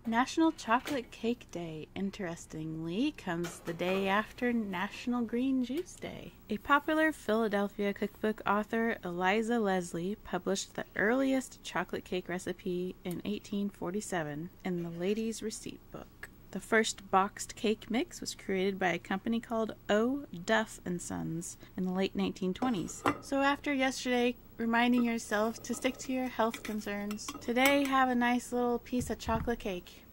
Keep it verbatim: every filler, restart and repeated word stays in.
National Chocolate Cake Day, interestingly, comes the day after National Green Juice Day. A popular Philadelphia cookbook author, Eliza Leslie, published the earliest chocolate cake recipe in eighteen forty-seven in the Lady's Receipt Book. The first boxed cake mix was created by a company called O. Duff and Sons in the late nineteen twenties. So after yesterday reminding yourself to stick to your health concerns, today have a nice little piece of chocolate cake.